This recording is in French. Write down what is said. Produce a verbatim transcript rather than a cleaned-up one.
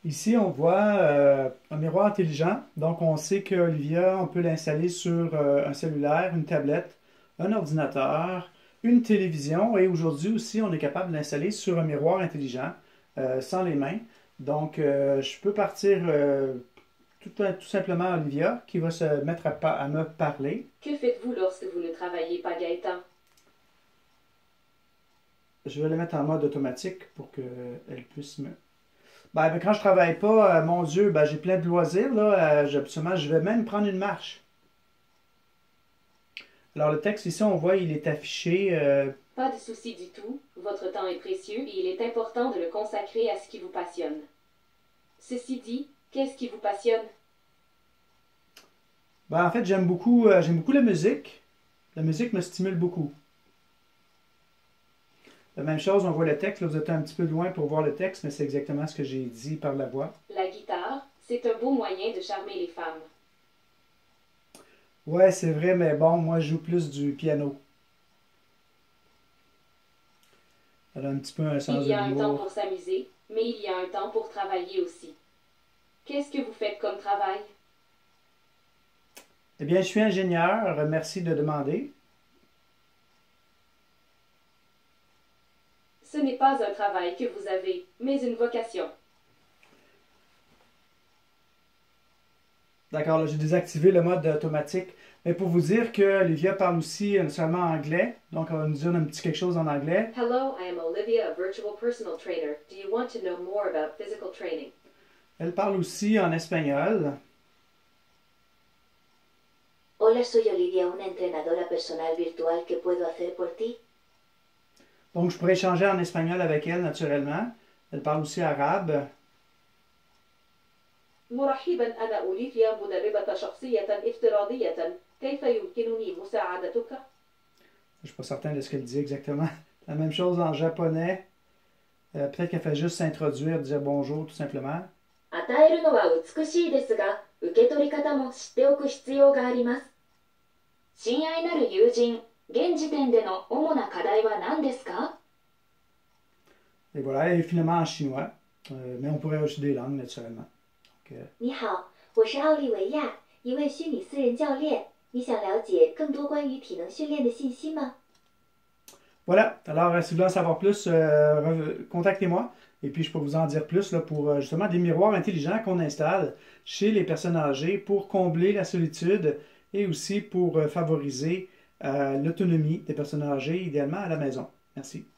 Ici, on voit euh, un miroir intelligent. Donc, on sait qu'Olivia, on peut l'installer sur euh, un cellulaire, une tablette, un ordinateur, une télévision. Et aujourd'hui aussi, on est capable de l'installer sur un miroir intelligent euh, sans les mains. Donc, euh, je peux partir euh, tout, tout simplement à Olivia qui va se mettre à, à me parler. Que faites-vous lorsque vous ne travaillez pas, Gaëtan? Je vais le mettre en mode automatique pour qu'elle puisse me... Ben, ben, quand je travaille pas, euh, mon Dieu, ben, j'ai plein de loisirs, là. Euh, absolument, je vais même prendre une marche. Alors, le texte ici, on voit, il est affiché. Euh... Pas de souci du tout. Votre temps est précieux et il est important de le consacrer à ce qui vous passionne. Ceci dit, qu'est-ce qui vous passionne? Ben, en fait, j'aime beaucoup, euh, j'aime beaucoup la musique. La musique me stimule beaucoup. La même chose, on voit le texte. Là, vous êtes un petit peu loin pour voir le texte, mais c'est exactement ce que j'ai dit par la voix. La guitare, c'est un beau moyen de charmer les femmes. Ouais, c'est vrai, mais bon, moi, je joue plus du piano. Elle a un petit peu un sens Il y de a un temps l'humour. pour s'amuser, mais il y a un temps pour travailler aussi. Qu'est-ce que vous faites comme travail? Eh bien, je suis ingénieur. Merci de demander. Ce n'est pas un travail que vous avez, mais une vocation. D'accord, là, j'ai désactivé le mode automatique. Mais pour vous dire que Olivia parle aussi euh, seulement anglais, donc elle va nous dire un petit quelque chose en anglais. Hello, I am Olivia, a virtual personal trainer. Do you want to know more about physical training? Elle parle aussi en espagnol. Hola, soy Olivia, una entrenadora personal virtual. ¿Qué puedo hacer por ti? Donc, je pourrais échanger en espagnol avec elle, naturellement. Elle parle aussi arabe. مرحبا أنا أوليفيا مدربة شخصية افتراضية كيف يمكنني مساعدتك؟ Je ne suis pas certain de ce qu'elle dit exactement. La même chose en japonais. Euh, Peut-être qu'elle fait juste s'introduire, dire bonjour, tout simplement. 与えるのは美しいですが、受け取り方も知っておく必要があります。親愛なる友人、現時点での主な課題は何ですか？ Et voilà, elle est finalement en chinois. Euh, mais on pourrait ajouter des langues, naturellement. Donc, euh, 你好，我是奥利维亚，一位虚拟私人教练。你想了解更多关于体能训练的信息吗？ voilà. Alors, euh, si vous voulez en savoir plus, euh, contactez-moi. Et puis, je peux vous en dire plus là, pour euh, justement des miroirs intelligents qu'on installe chez les personnes âgées pour combler la solitude et aussi pour euh, favoriser euh, l'autonomie des personnes âgées, idéalement à la maison. Merci.